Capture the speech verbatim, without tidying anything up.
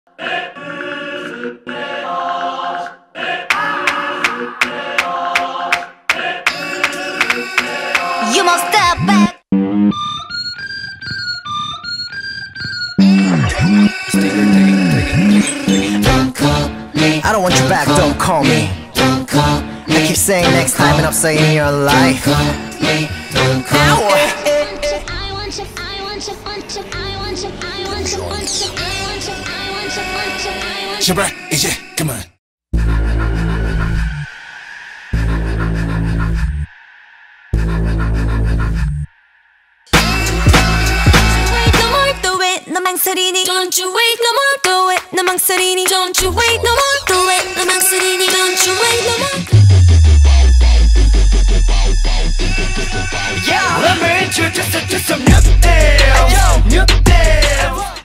You must step back. I don't want you back, don't call me. I keep saying next time and I'm saying your life. 제발 이제 그만. 너 망설이니 Don't you wait no more do it 너 망설이니 Don't you wait no more do it 너 망설이니 Don't you wait no more Yeah, let me introduce you to some new style. Yo, new style.